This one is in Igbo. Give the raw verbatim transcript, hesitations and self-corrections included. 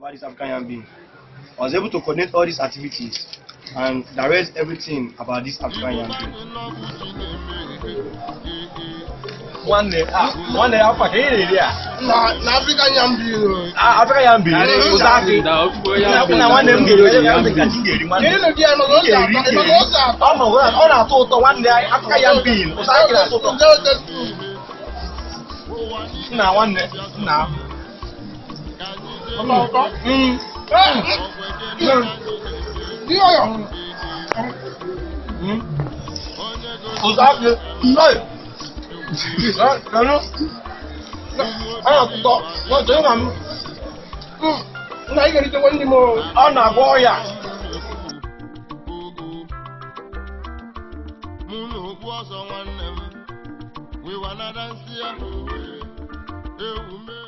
about this African yam bean. I was able to coordinate all these activities and direct everything about this African yam bean. One day, ah, one day, I'll pack it here. Na African yam bean. Ah, African yam bean. Exactly. Now, one day, I'm getting yam bean. I'm getting one. You know, the I'm going to. I'm going to. I'm going to. On a total one day, African yam bean. Was I going to? Now, one day, now. Hmm. Hmm. Hmm. Was I going to? No, no, no. Ah, to. No, to mam. Hmm. Na igeri to wani mo. Oh, na go ya. Munu kwa so nwanne m. We wanna dance here.